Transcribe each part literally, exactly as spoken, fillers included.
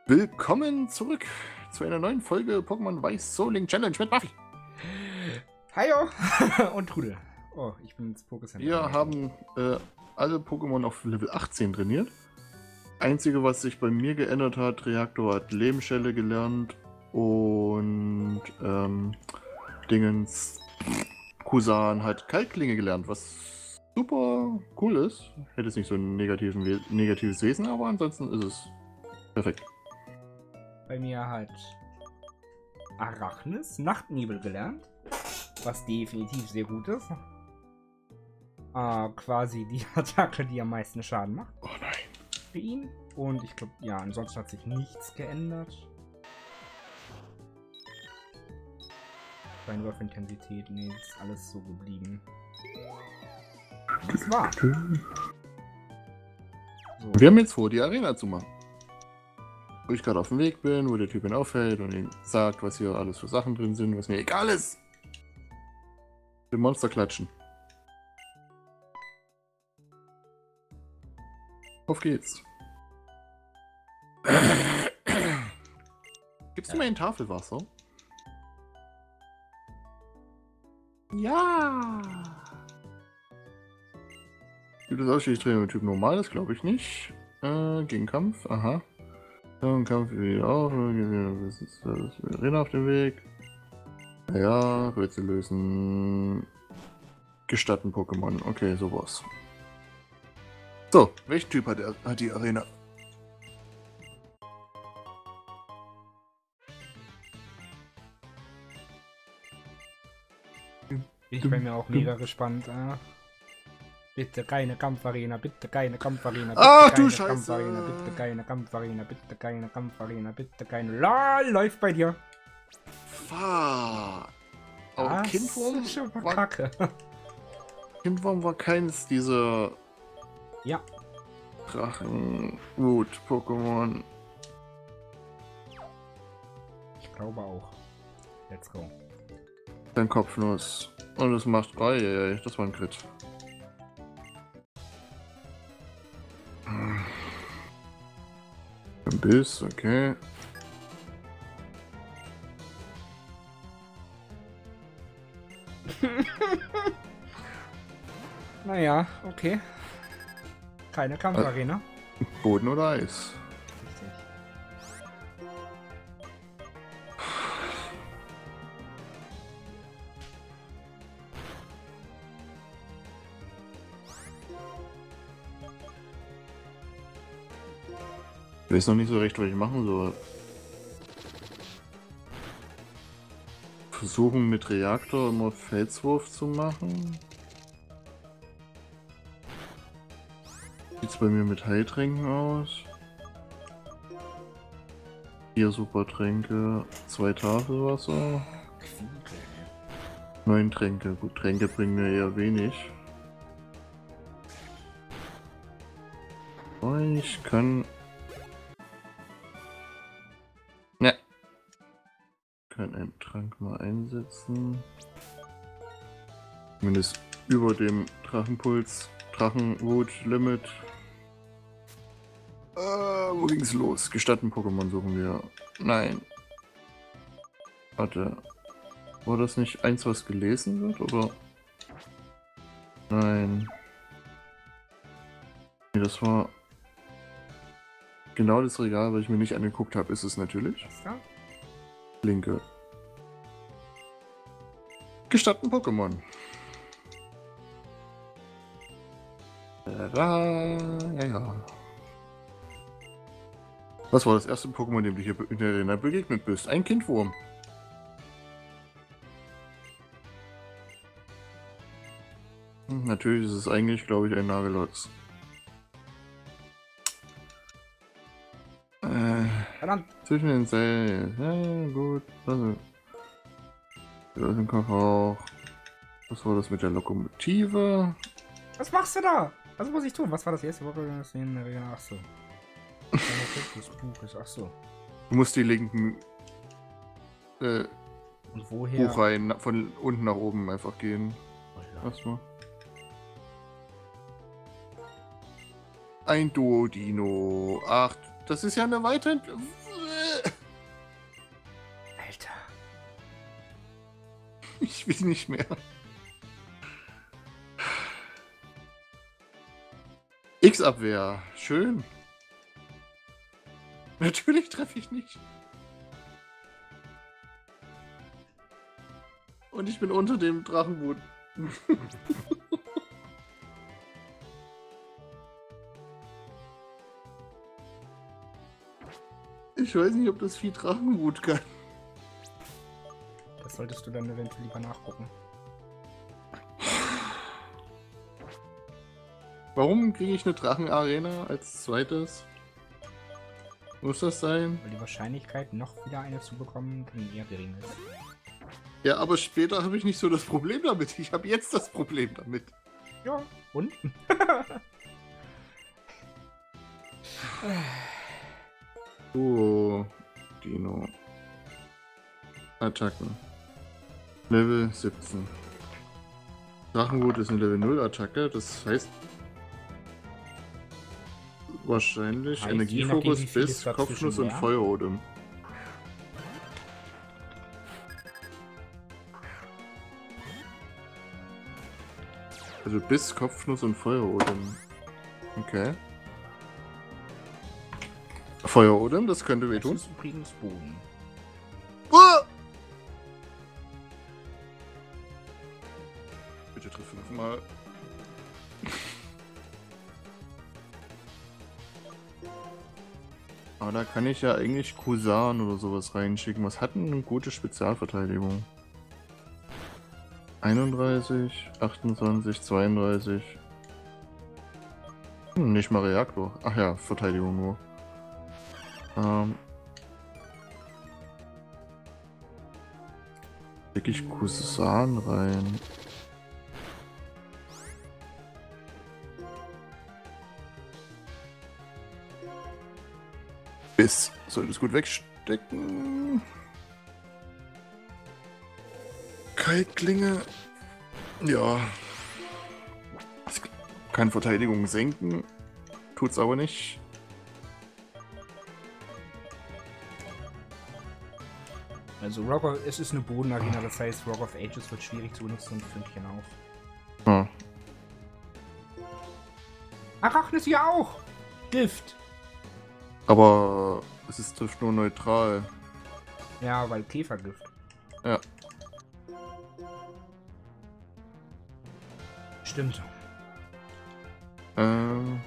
Willkommen zurück zu einer neuen Folge Pokémon Weiß Soul Link Challenge mit Buffy. Hallo und Trudel. Oh, ich bin ins Pokécenter. Wir haben äh, alle Pokémon auf Level achtzehn trainiert. Einzige, was sich bei mir geändert hat, Reaktor hat Lebensschelle gelernt und ähm, Dingens Kusan hat Kaltklinge gelernt, was super cool ist. Hätte es nicht so ein negativen We negatives Wesen, aber ansonsten ist es perfekt. Bei mir hat Arachnis Nachtnebel gelernt, was definitiv sehr gut ist. Äh, quasi die Attacke, die am meisten Schaden macht. Oh nein. Für ihn. Und ich glaube, ja, ansonsten hat sich nichts geändert. Beinwurfintensität, nee, ist alles so geblieben. Das war. So. Wir haben jetzt vor, die Arena zu machen. Wo ich gerade auf dem Weg bin, wo der Typ ihn auffällt und ihm sagt, was hier alles für Sachen drin sind, was mir egal ist. Den Monster klatschen. Auf geht's. Gibst du mir ein Tafelwasser? Ja. Gibt es Ausstiegstraining mit Typ normal? Das glaube ich nicht. Äh, gegen Kampf, aha. Dann Kampf wieder auf. Das ist das Arena auf dem Weg. Ja, Rätsel lösen. Gestatten Pokémon. Okay, sowas. So, welchen Typ hat, er, hat die Arena? Ich bin mir auch mega gespannt. Äh. Bitte keine Kampfarena, bitte keine Kampfarena, bitte Ach, keine du Scheiße. Kampfarena, bitte keine Kampfarena, bitte keine Kampfarena, bitte keine. LOL, läuft bei dir. Fuck. Aber Das Kindwurm ist schon mal war, Kacke. Kindwurm war keins dieser Ja. Drachen-Wut-Pokémon. Ich glaube auch. Let's go. Dein Kopfnuss. Und es macht. Oh, ja, ja, das war ein Crit. Ein Biss, okay. Naja, okay. Keine Kampfarena. Boden oder Eis? Richtig. Ich weiß noch nicht so recht, was ich machen soll. Versuchen mit Reaktor immer Felswurf zu machen. Sieht's bei mir mit Heiltränken aus? Vier Supertränke, zwei Tafelwasser, neun Tränke. Gut, Tränke bringen mir eher wenig. Aber ich kann... Ne. Kann einen Trank mal einsetzen. Zumindest über dem Drachenpuls, Drachenwut-Limit. Äh, wo ging's los? Gestatten Pokémon suchen wir. Nein. Warte. War das nicht eins, was gelesen wird, oder? Nein. Nee, das war... Genau das Regal, was ich mir nicht angeguckt habe, ist es natürlich. Was da? Linke. Gestatten Pokémon. Da, ja, ja. Was war das erste Pokémon, dem du hier in der Arena begegnet bist? Ein Kindwurm. Hm, natürlich ist es eigentlich, glaube ich, ein Nagelotz. Äh, Verdammt. zwischen den Zellen. Ja, gut. Also. Da ist ein Kopf auch. Was war das mit der Lokomotive? Was machst du da? Was muss ich tun? Was war das erste Woche? Ach so. Das Buch ist, ach so. Du musst die linken äh, Und woher? Buchreihen na- von unten nach oben einfach gehen. Oh ja. Erstmal. Ein Duodino. Ach, das ist ja eine Weiterentwicklung. Ich will nicht mehr. X-Abwehr. Schön. Natürlich treffe ich nicht. Und ich bin unter dem Drachenboot. Ich weiß nicht, ob das Vieh Drachenboot kann. Das solltest du dann eventuell lieber nachgucken. Warum kriege ich eine Drachenarena als zweites? Muss das sein? Weil die Wahrscheinlichkeit, noch wieder eine zu bekommen, dann eher gering ist. Ja, aber später habe ich nicht so das Problem damit. Ich habe jetzt das Problem damit. Ja, und? Oh, Dino. Attacken. Level siebzehn. Drachenboot ist eine Level null Attacke, das heißt wahrscheinlich Heißt, Energiefokus, je nachdem, wie viel es Biss, dazwischen Kopfnuss und wäre. Feuerodem. Also Biss, Kopfnuss und Feuerodem. Okay. Feuerodem, das könnte Das wehtun. ist übrigens Boden. Uh! Bitte triff fünfmal. Aber da kann ich ja eigentlich Kusan oder sowas reinschicken. Was hat denn eine gute Spezialverteidigung? einunddreißig, achtundzwanzig, zweiunddreißig. Hm, nicht mal Reaktor. Ach ja, Verteidigung nur. Ähm. Leg ich Kusan rein. Biss. Sollte es gut wegstecken. Kaltklinge. Ja. Das kann Verteidigung senken. Tut's aber nicht. Also Rock of, es ist eine Bodenarena, das heißt Rock of Ages wird schwierig zu benutzen und Fünkchen auch. Hm. Arachnis ja auch! Gift! Aber es ist trifft nur neutral. Ja, weil Käfergift. Ja. Stimmt. Ähm.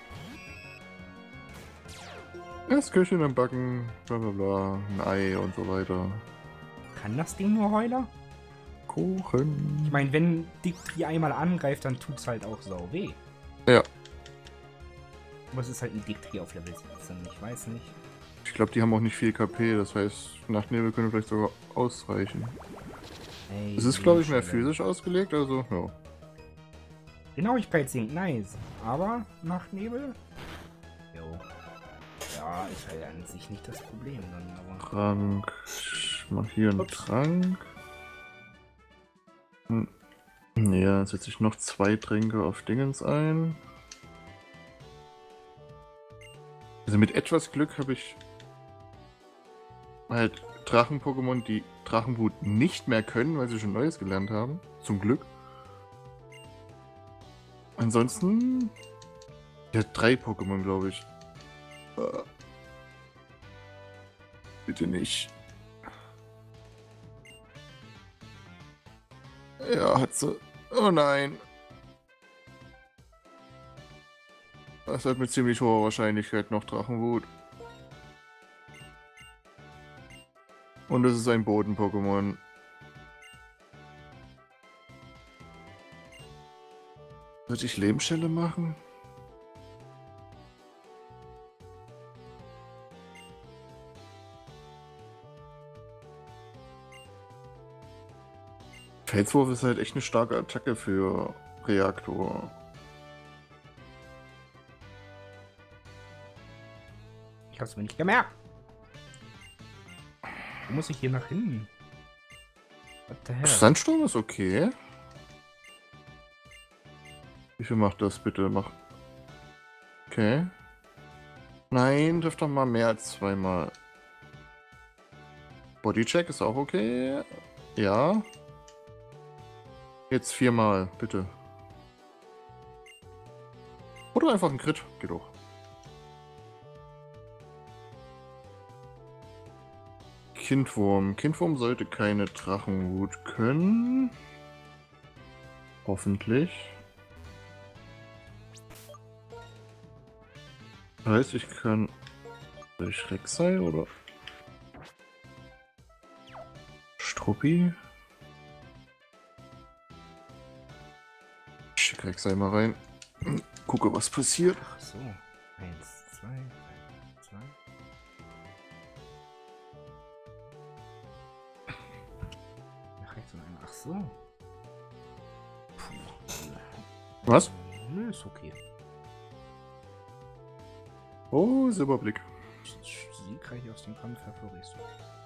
Erst Köchchen am Backen, bla bla bla, ein Ei und so weiter. Kann das Ding nur Heuler? Kuchen. Ich meine, wenn Dictri einmal angreift, dann tut's halt auch sau weh. Ja. Aber es ist halt ein Dictri auf Level siebzehn, ich weiß nicht. Ich glaube, die haben auch nicht viel K P, das heißt, Nachtnebel könnte vielleicht sogar ausreichen. Ey, Es ist, glaube ich, mehr Lebensstelle. physisch ausgelegt, also, ja. Genauigkeit sinkt, nice. Aber Nachtnebel? Jo. Ja, ist halt an sich nicht das Problem dann, aber. Trank. Ich mach hier einen Ups. Trank. Hm. Ja, jetzt setze ich noch zwei Tränke auf Dingens ein. Also mit etwas Glück habe ich halt Drachen-Pokémon, die Drachenboot nicht mehr können, weil sie schon Neues gelernt haben. Zum Glück. Ansonsten... Ja, drei Pokémon, glaube ich. Äh. Bitte nicht. Ja, hat sie. Oh nein. Das hat mit ziemlich hoher Wahrscheinlichkeit noch Drachenwut. Und es ist ein Boden-Pokémon. Würde ich Lebensschelle machen? Felswurf ist halt echt eine starke Attacke für Reaktor. Ich hab's mir nicht gemerkt. Wo muss ich hier nach hinten? What the hell? Sandsturm ist okay. Wie viel macht das bitte? Mach. Okay. Nein, trifft doch mal mehr als zweimal. Bodycheck ist auch okay. Ja. Jetzt viermal, bitte. Oder einfach ein Crit, geht doch. Kindwurm. Kindwurm sollte keine Drachenwut können. Hoffentlich. Heißt, ich kann durch Rek'Sai oder Struppi. Ich schicke Rek'Sai mal rein. Gucke, was passiert. Ach so. Eins, zwei, zwei. Nach rechts und einmal. Ach so. Puh. Was? Nö, ist okay. Oh, Silberblick. Siegreich aus dem Kampf hervorgehst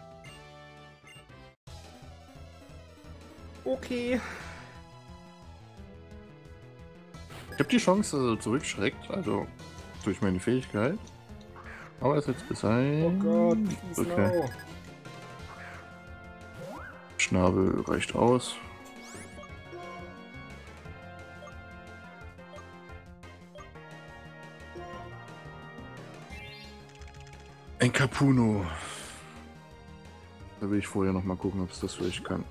du. Okay. Ich habe die Chance, dass er zurückschreckt, also durch meine Fähigkeit. Aber er ist jetzt bis ein. Oh Gott, please okay. No. Schnabel reicht aus. Ein Capuno. Da will ich vorher noch mal gucken, ob es das vielleicht kann.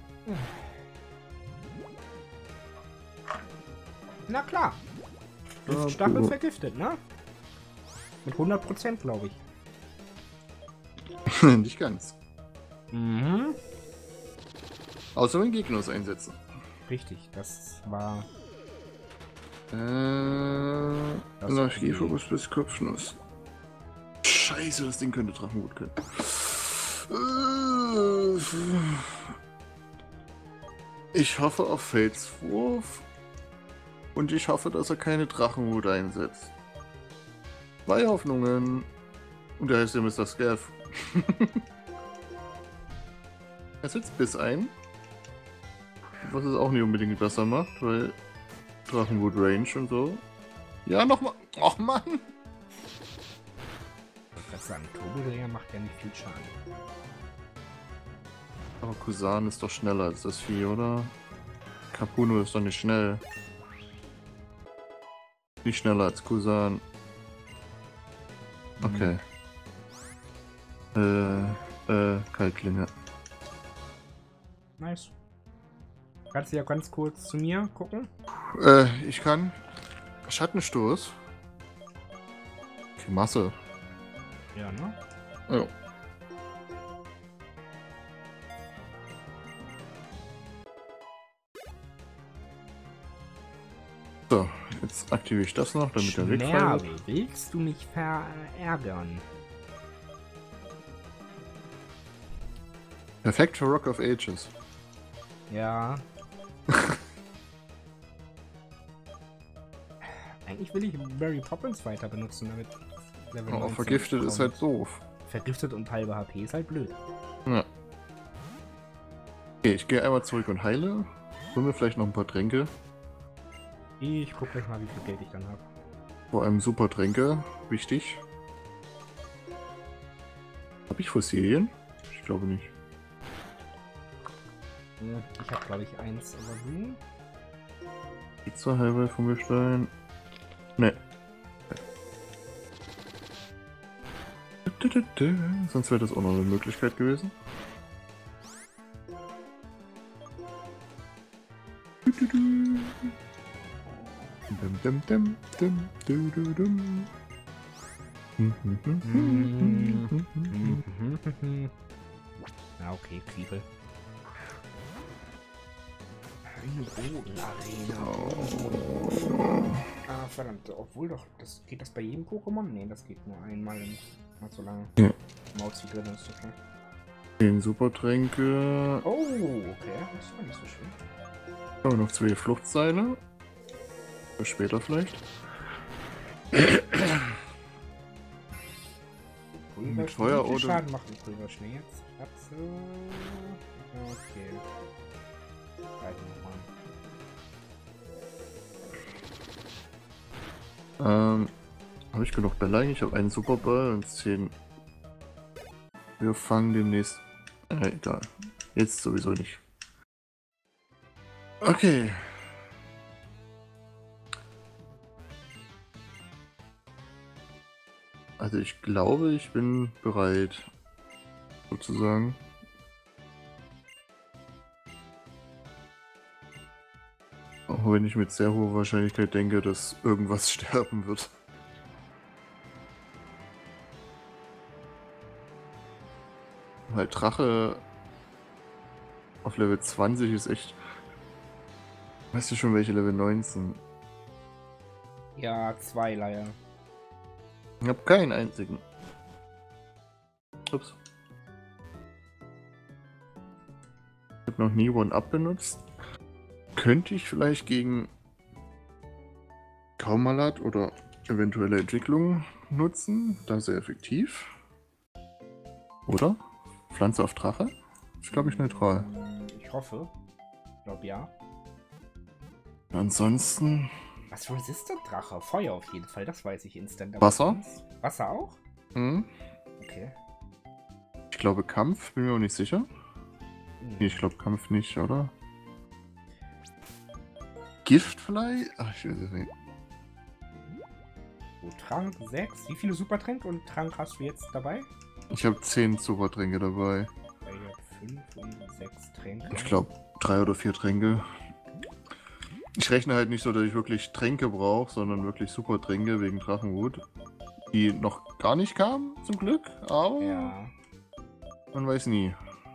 Na klar. Giftstachel vergiftet, ne? Mit hundert Prozent, glaube ich. Nicht ganz. Mhm. Außer wenn Gegner es einsetzen. Richtig, das war... Äh... Das Anarchiefokus bis Kopfnuss. Scheiße, das Ding könnte Drachenwut können. Äh, Ich hoffe auf Felswurf. Und ich hoffe, dass er keine Drachenwut einsetzt. Zwei Hoffnungen. Und der heißt ja Mister Scav. Er setzt Biss ein. Was es auch nicht unbedingt besser macht, weil Drachenwut Range und so. Ja, nochmal. Och Mann! Ich kann sagen, Turbodreher macht ja nicht viel Schaden. Aber Kusan ist doch schneller als das Vieh, oder? Capuno ist doch nicht schnell. Nicht schneller als Kusan. Okay. Mhm. Äh, äh, Kalklinge. Nice. Kannst du ja ganz kurz zu mir gucken? Äh, ich kann. Schattenstoß. Okay, Masse. Ja, ne? Oh. So, jetzt aktiviere ich das noch, damit er wegfällt. Schnäbel, willst du mich verärgern? Perfekt für Rock of Ages. Ja. Eigentlich will ich Mary Poppins weiter benutzen, damit Level Oh, neunzehn vergiftet kommt. ist halt doof. Vergiftet und halbe H P ist halt blöd. Ja. Okay, ich gehe einmal zurück und heile. Hol mir vielleicht noch ein paar Tränke. Ich guck gleich mal, wie viel Geld ich dann habe. Vor allem super Tränke. Wichtig. Habe ich Fossilien? Ich glaube nicht. Ich habe, glaube ich, eins, aber du? Pizza halber vom Gestein. Ne. Sonst wäre das auch noch eine Möglichkeit gewesen. Dum, dum, dum, dum, dum, dum. Ja, okay, Kriebel. Bodenarena. Oh. Ah, verdammt. Obwohl doch, das geht das bei jedem Pokémon? Ne, das geht nur einmal im, not so lange. Ja. Mauzi drin ist okay. zehn Supertränke. Oh, okay. Das war nicht so schön. Aber noch zwei Fluchtseile. Für später vielleicht. Mit Feuer Wie viel oder. Schaden macht ein Pulverschnee jetzt? Katze. Okay. Beide nochmal. Ähm. Habe ich genug Bälle eigentlich? Ich habe einen Superball und zehn. Wir fangen demnächst. Äh, egal. Jetzt sowieso nicht. Okay. Also ich glaube, ich bin bereit, sozusagen. Auch wenn ich mit sehr hoher Wahrscheinlichkeit denke, dass irgendwas sterben wird. Weil Drache auf Level zwanzig ist echt... Weißt du schon, welche Level neunzehn? Ja, zwei Leier. Ich hab keinen einzigen. Ups. Ich hab noch nie One-Up benutzt. Könnte ich vielleicht gegen Kaumalat oder eventuelle Entwicklungen nutzen? Da sehr effektiv. Oder? Pflanze auf Drache? Ist, glaube ich, neutral. Ich hoffe. Ich glaube, ja. Ansonsten... Was resistent Drache? Feuer auf jeden Fall, das weiß ich instant. Aber Wasser? sonst- Wasser auch? Hm? Okay. Ich glaube Kampf, bin mir auch nicht sicher. Hm. Nee, ich glaube Kampf nicht, oder? Gift vielleicht? Ach, ich weiß es nicht. So, Trank sechs. Wie viele Supertränke und Trank hast du jetzt dabei? Ich habe zehn Supertränke dabei. fünf und sechs Tränke. Ich glaube drei oder vier Tränke. Ich rechne halt nicht so, dass ich wirklich Tränke brauche, sondern wirklich Supertränke wegen Drachenwut. Die noch gar nicht kamen, zum Glück, aber Ja. man weiß nie.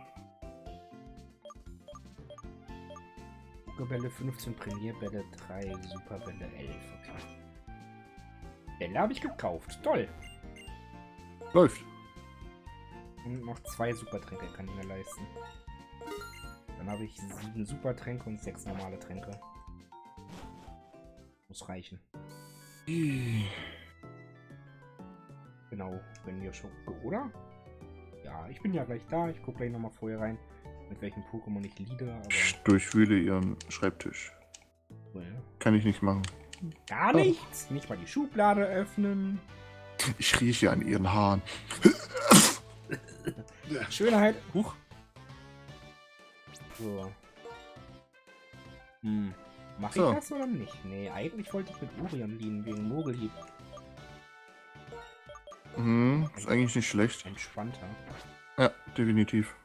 Pokébälle fünfzehn, Premierbälle drei, Superbälle elf. Okay. Bälle habe ich gekauft. Toll. Läuft. Und noch zwei Supertränke kann ich mir leisten. Dann habe ich sieben Supertränke und sechs normale Tränke. Muss reichen. Genau, wenn wir schon... Oder? Ja, ich bin ja gleich da. Ich gucke gleich nochmal vorher rein, mit welchem Pokémon ich leade. Aber... Ich durchwühle ihren Schreibtisch. Well, Kann ich nicht machen. gar nichts. Nicht mal die Schublade öffnen. Ich rieche an ihren Haaren. Schönheit. Huch. So. Hm. Mach ich So. das oder nicht? Nee, eigentlich wollte ich mit Urian liegen wegen Mogelhieb. Hm, ist eigentlich nicht schlecht. Entspannter. Ja, definitiv.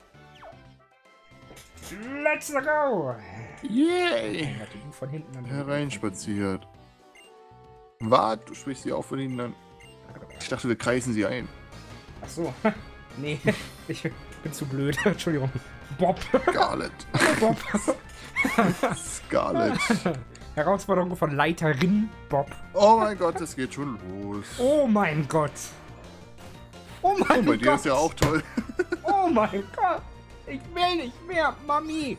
Let's go! Yay! Hat die von hinten an Hereinspaziert. Wart, du sprichst sie auch von ihnen an. Ich dachte, wir kreisen sie ein. Ach so. Nee, ich bin zu blöd. Entschuldigung. Bob. Scarlet. Bob. Scarlet. Herausforderung von Leiterin Bob. Oh mein Gott, es geht schon los. Oh mein Gott. Oh mein Oh, bei dir Gott. ist ja auch toll. Oh mein Gott. Ich will nicht mehr, Mami.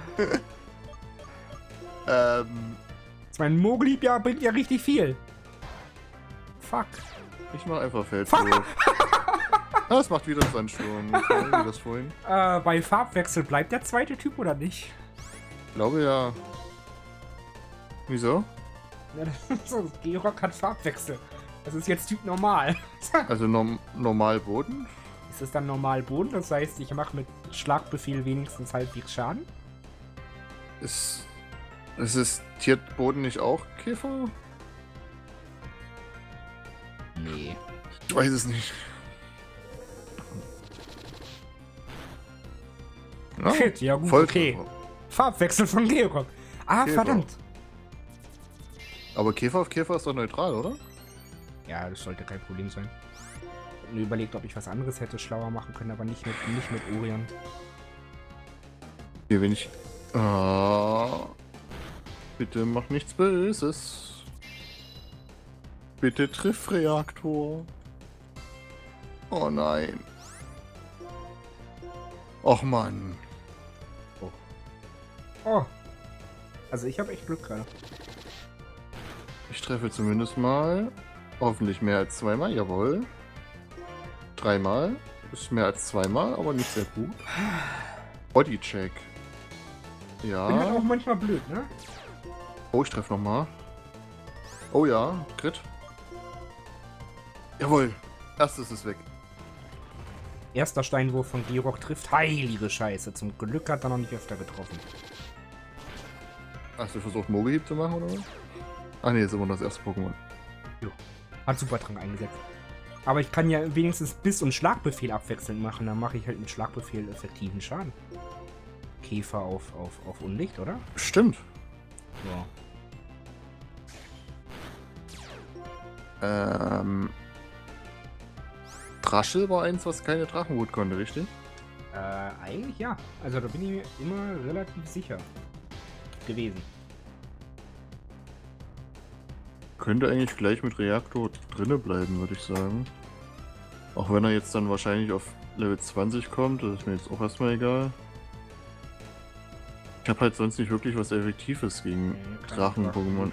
ähm, Mein Mogelhieb ja bringt ja richtig viel. Fuck. ich mach einfach Feldwurf. Ah, es macht wieder Sandsturm. Wie das vorhin. Äh, bei Farbwechsel bleibt der zweite Typ oder nicht? Ich glaube ja. Wieso? Ja, das so, Georg hat Farbwechsel. Das ist jetzt Typ normal. Also norm normal Boden? Ist es dann normal Boden? Das heißt, ich mache mit Schlagbefehl wenigstens halbwegs Schaden? Ist, ist es tiert Boden nicht auch Käfer? Nee. Ich weiß es nicht. Ja, Shit, ja gut, Volltreffer. okay. Farbwechsel von Georg. Ah, Käfer. verdammt. Aber Käfer auf Käfer ist doch neutral, oder? Ja, das sollte kein Problem sein. Ich hab mir überlegt, ob ich was anderes hätte schlauer machen können, aber nicht mit, nicht mit Orion. Hier bin ich. Ah, bitte mach nichts Böses. Bitte triff Reaktor. Oh nein. Och Mann. Oh. Also ich habe echt Glück gerade. Ich treffe zumindest mal. Hoffentlich mehr als zweimal, jawohl. Dreimal. Ist mehr als zweimal, aber nicht sehr gut. Bodycheck. Bin halt auch Ja. manchmal blöd, ne? Oh, ich treffe nochmal. Oh ja, Crit. Jawohl. Erstes ist weg. Erster Steinwurf von Georg trifft. Heilige Scheiße. Zum Glück hat er noch nicht öfter getroffen. Hast du versucht, Mogelhieb zu machen, oder was? Ach nee, ist immer noch das erste Pokémon. Hat Supertrank eingesetzt. Aber ich kann ja wenigstens Biss- und Schlagbefehl abwechselnd machen. Dann mache ich halt mit Schlagbefehl effektiven Schaden. Käfer auf, auf, auf Unlicht, oder? Stimmt. Ja. Ähm. Draschel war eins, was keine Drachenwut konnte, richtig? Äh, eigentlich ja. Also da bin ich mir immer relativ sicher gewesen. Könnte eigentlich gleich mit Reaktor drinne bleiben, würde ich sagen. Auch wenn er jetzt dann wahrscheinlich auf Level zwanzig kommt, das ist mir jetzt auch erstmal egal. Ich habe halt sonst nicht wirklich was Effektives gegen Nee, kein Drachen-Pokémon.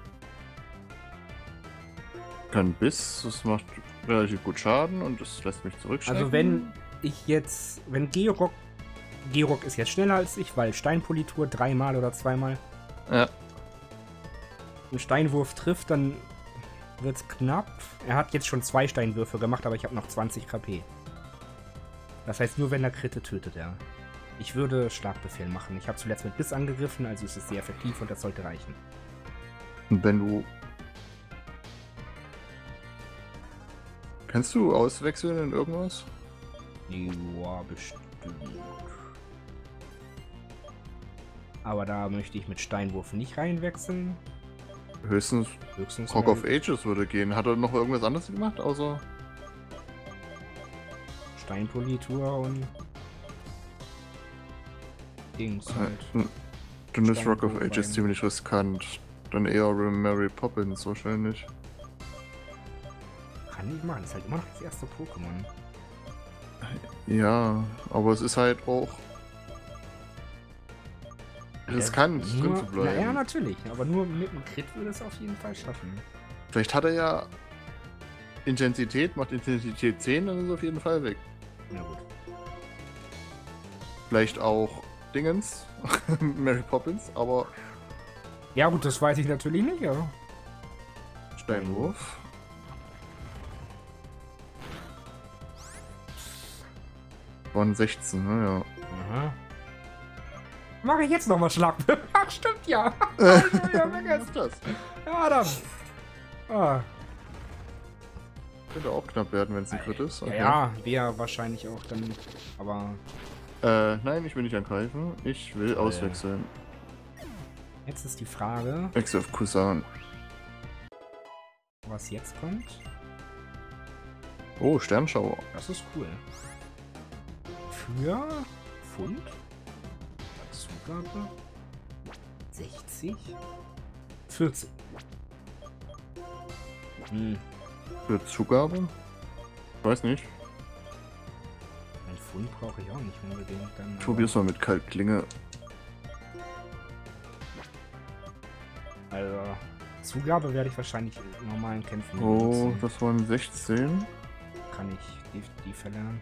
Kann Biss, das macht relativ gut Schaden und das lässt mich zurückschrecken. Also wenn ich jetzt, wenn Georock, Georock ist jetzt schneller als ich, weil Steinpolitur dreimal oder zweimal Ja. einen Steinwurf trifft, dann wird's knapp. Er hat jetzt schon zwei Steinwürfe gemacht, aber ich habe noch zwanzig K P. Das heißt, nur wenn er kritte, tötet er. Ich würde Schlagbefehl machen. Ich habe zuletzt mit Biss angegriffen, also ist es sehr effektiv und das sollte reichen. Und wenn du... Kannst du auswechseln in irgendwas? Ja, bestimmt. Aber da möchte ich mit Steinwurf nicht reinwechseln. Höchstens Höchstens Rock of Mary- Ages würde gehen. Hat er noch irgendwas anderes gemacht, außer... Steinpolitur und Dings halt. Äh, Dann ist Rock of Steinwurf Ages rein. ziemlich riskant. Dann eher Mary Poppins wahrscheinlich. Kann ich machen, das ist halt immer noch das erste Pokémon. Ja, aber es ist halt auch riskant, Nur- drin zu Na, ja, bleiben. natürlich, aber nur mit einem Crit würde es auf jeden Fall schaffen. Vielleicht hat er ja Intensität, macht Intensität zehn, dann ist er auf jeden Fall weg. Na gut. Vielleicht auch Dingens, Mary Poppins, aber Ja gut, das weiß ich natürlich nicht, ja. Steinwurf. Waren sechzehn, naja. Aha. Mache ich jetzt nochmal Schlag. Ach, stimmt ja. Also, ja, Was ist das? ja, dann. Ah. Könnte auch knapp werden, wenn es ein Crit ist. Ja, Okay. ja, wäre wahrscheinlich auch dann. Aber Äh, nein, ich will nicht angreifen. Ich will auswechseln. jetzt ist die Frage, Wechsel auf Kusan. was jetzt kommt. Oh, Sternschauer. Das ist cool. Für Pfund. Zugabe. sechzig. vierzig. Hm. Für Zugabe? Weiß nicht. Ein Pfund brauche ich auch nicht unbedingt. Dann, Ich probier's mal mit Kaltklinge. Also, Zugabe werde ich wahrscheinlich in normalen Kämpfen Oh, benutzen. das waren sechzehn. Kann ich die, die verlernen.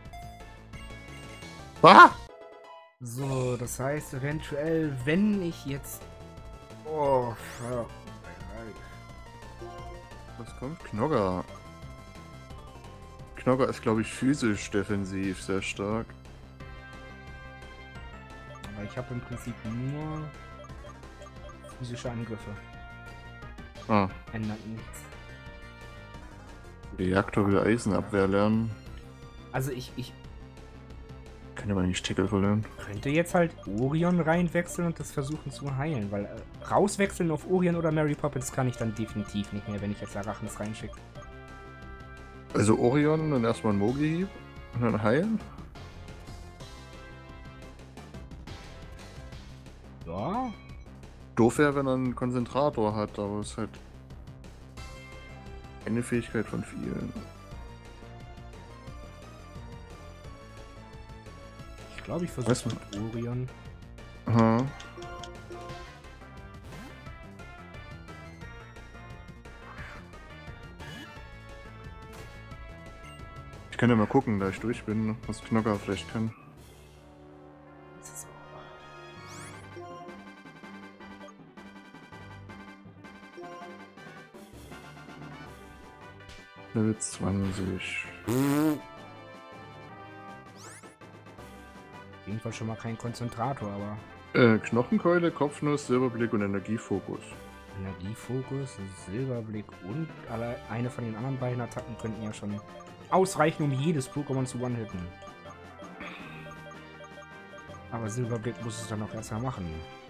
Ah! So, das heißt eventuell, wenn ich jetzt... Oh, fuck. Was kommt? Knogger. Knogger ist, glaube ich, physisch defensiv sehr stark. Aber ich habe im Prinzip nur physische Angriffe. Ah, Ändert nichts. Reaktor will Eisenabwehr lernen. Also ich, ich Kann aber nicht Tackle verlernen. könnte jetzt halt Orion reinwechseln und das versuchen zu heilen, weil äh, rauswechseln auf Orion oder Mary Poppins kann ich dann definitiv nicht mehr, wenn ich jetzt Arachnis reinschicke. Also Orion, dann erstmal ein Mogi-Hieb und dann heilen. Ja, Doof wäre, wenn er einen Konzentrator hat, aber es ist halt eine Fähigkeit von vielen. ich glaube, ich Weißt versuche mit Orion. Aha. Ich kann ja mal gucken, da ich durch bin, was Knogger vielleicht kann. So. Level zwanzig. Auf jeden Fall schon mal kein Konzentrator, aber Äh, Knochenkeule, Kopfnuss, Silberblick und Energiefokus. Energiefokus, Silberblick und alle, eine von den anderen beiden Attacken könnten ja schon ausreichen, um jedes Pokémon zu one-hitten. Aber Silberblick muss es dann auch erstmal machen.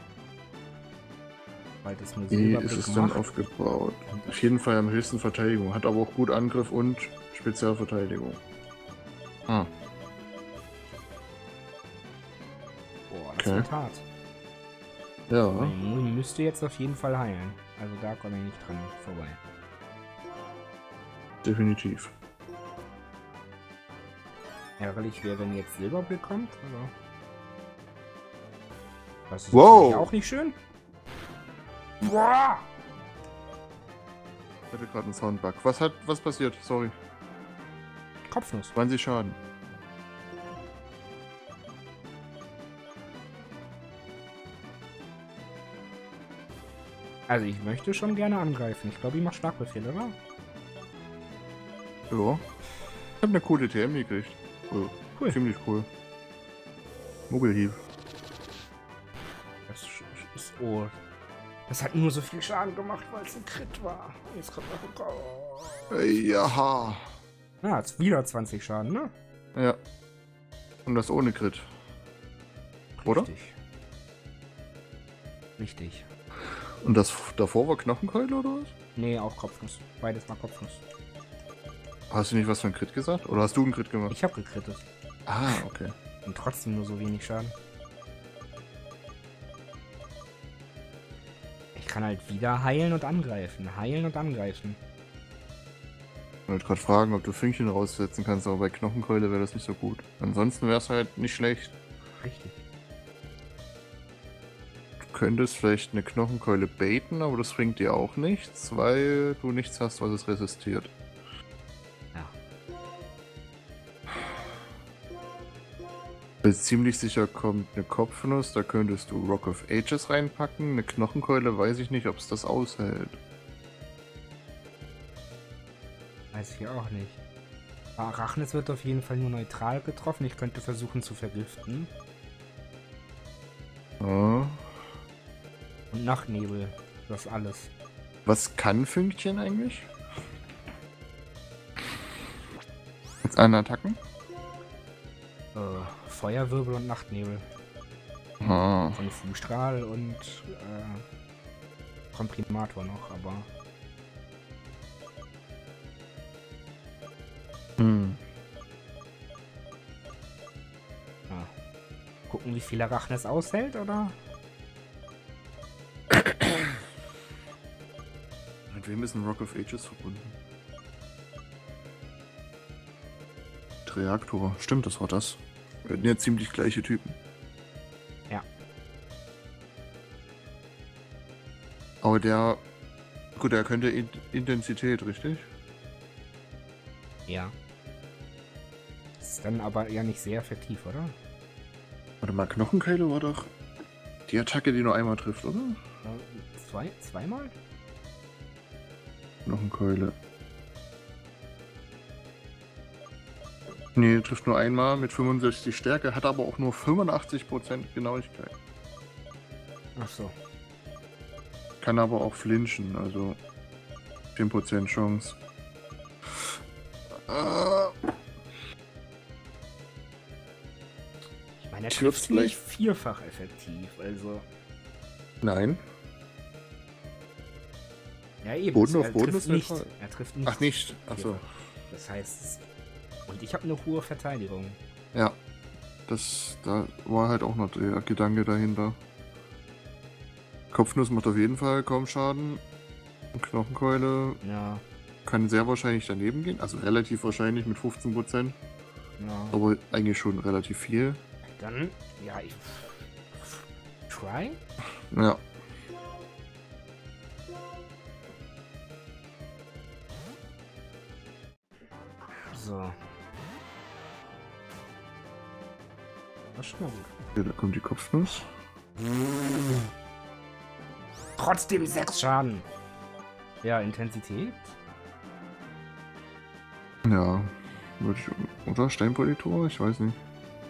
Weil das nur Wie Silberblick ist es denn macht. aufgebaut? Auf jeden Fall am höchsten Verteidigung. Hat aber auch gut Angriff und Spezialverteidigung. Ah. Boah, das Okay. wird hart. Ja. Mui müsste jetzt auf jeden Fall heilen. Also da komme ich nicht dran vorbei. Definitiv. Ärgerlich wäre, wenn jetzt Silberblick kommt, aber... Das ist Wow. natürlich auch nicht schön. Boah! Ich hatte gerade einen Soundbug. Was hat, was passiert? Sorry. Kopfnuss. zwanzig Schaden. Also ich möchte schon gerne angreifen. Ich glaube, ich mache Schlagbefehl, oder? Ja. Ich habe eine coole T M gekriegt. Also, Cool. ziemlich cool. Mogelhieb. Das ist... Oh. Das hat nur so viel Schaden gemacht, weil es ein Crit war. Jetzt kommt noch ein... Oh. Ja. Ah, jetzt wieder zwanzig Schaden, ne? Ja. Und das ohne Crit. Oder? Richtig. Richtig. Und das davor war Knochenkeule oder was? Nee, auch Kopfnuss. Beides mal Kopfnuss. Hast du nicht was für ein Crit gesagt? Oder hast du einen Crit gemacht? Ich habe gekrittet. Ah, okay. Und trotzdem nur so wenig Schaden. Ich kann halt wieder heilen und angreifen. Heilen und angreifen. Ich wollte gerade fragen, ob du Fünkchen raussetzen kannst, aber bei Knochenkeule wäre das nicht so gut. Ansonsten wäre es halt nicht schlecht. Richtig. Du könntest vielleicht eine Knochenkeule baiten, aber das bringt dir auch nichts, weil du nichts hast, was es resistiert. Ja. Weil ziemlich sicher kommt eine Kopfnuss, da könntest du Rock of Ages reinpacken. Eine Knochenkeule weiß ich nicht, ob es das aushält. Weiß ich auch nicht. Arachnis wird auf jeden Fall nur neutral getroffen. Ich könnte versuchen zu vergiften. Ja. Und Nachtnebel. Das alles. Was kann Fünkchen eigentlich? Mit seinen Attacken? Äh, Feuerwirbel und Nachtnebel. Ah. Von Fußstrahl und äh, Komprimator noch, aber... Hm. Ja. Gucken, wie viel Arachnis aushält, oder? Mit wem ist ein Rock of Ages verbunden? Reaktor. Stimmt, das war das. Wir hatten ja ziemlich gleiche Typen. Ja. Aber der... Gut, der könnte In Intensität, richtig? Ja. Das ist dann aber ja nicht sehr effektiv, oder? Warte mal, Knochenkeule war doch die Attacke, die nur einmal trifft, oder? Äh, zwei? Zweimal? Knochenkeule. Nee, trifft nur einmal mit fünfundsechzig Stärke, hat aber auch nur fünfundachtzig Prozent Genauigkeit. Ach so. Kann aber auch flinchen, also zehn Prozent Chance. Äh, Ich meine, er Ich trifft würd's nicht vierfach effektiv, also... nein. Ja, eben. Boden auf er Boden trifft ist nicht. neutral. Er trifft nicht. Ach, nicht. Achso. vierfach. Das heißt... Und ich habe eine hohe Verteidigung. Ja. Das, da war halt auch noch der Gedanke dahinter. Kopfnuss macht auf jeden Fall kaum Schaden. Und Knochenkeule Ja, kann sehr wahrscheinlich daneben gehen. Also relativ wahrscheinlich mit fünfzehn Prozent. ja. Aber eigentlich schon relativ viel. Dann, ja, ich... Try? Ja. So. Das ist schon mal gut. Ja, da kommt die Kopfnuss. Trotzdem sechs Schaden. Ja, Intensität. Ja. Würde ich, oder Steinpolitor? Ich weiß nicht.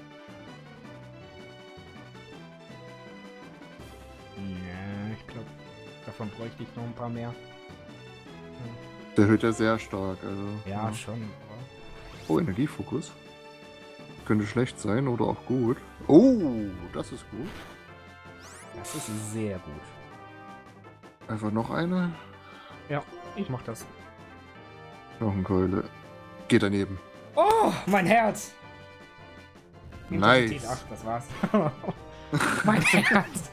Nee, ich glaube, davon bräuchte ich noch ein paar mehr. Der hört ja sehr stark, also. Ja, schon. Oh, Energiefokus. Könnte schlecht sein oder auch gut. Oh, das ist gut. Das ist sehr gut. Einfach noch eine. Ja, ich mach das. Noch eine Keule. Geht daneben. Oh, mein Herz! Nice. Intensität acht, das war's. Mein Herz!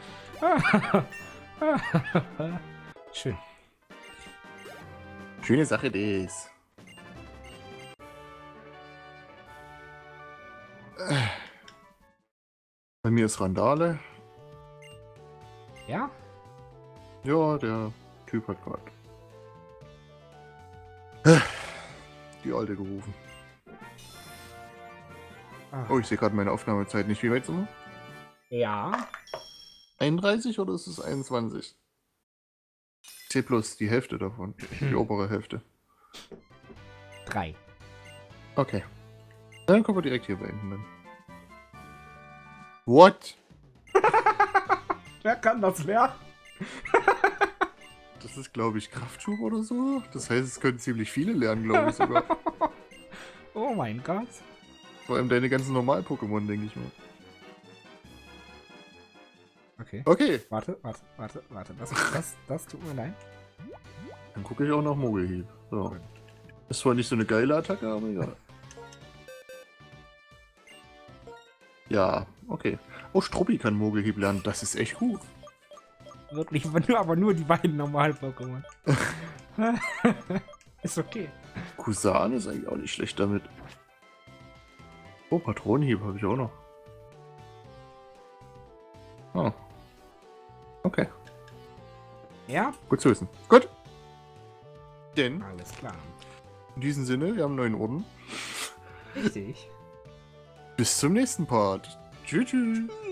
Schön. Schöne Sache, das. Bei mir ist Randale. Ja? Ja, der Typ hat gerade die Alte gerufen. Ah. Oh, ich sehe gerade meine Aufnahmezeit nicht. Wie weit sind wir? Ja. einunddreißig oder ist es einundzwanzig? C plus, die Hälfte davon. Die obere Hälfte. Drei. Okay. Dann können wir direkt hier beenden. Dann. What? Wer kann das lernen? Das ist, glaube ich, Kraftschub oder so. Das heißt, es können ziemlich viele lernen, glaube ich sogar. Oh mein Gott. Vor allem deine ganzen Normal-Pokémon, denke ich mal. Okay. Okay. Warte, warte, warte, warte. Das, das, das tut mir leid. Dann gucke ich auch nach Mogelhieb. So. Ist zwar nicht so eine geile Attacke, aber egal. Ja, okay. Oh, Struppi kann Mogelhieb lernen. Das ist echt gut. Wirklich, aber nur, aber nur die beiden normalen Pokémon. Ist okay. Kusan ist eigentlich auch nicht schlecht damit. Oh, Patronenhieb habe ich auch noch. Oh. Okay. Ja? Gut zu wissen. Gut. Denn, Alles klar. in diesem Sinne, wir haben einen neuen Orden. Richtig. Bis zum nächsten Part. Tschüss. Tschüss.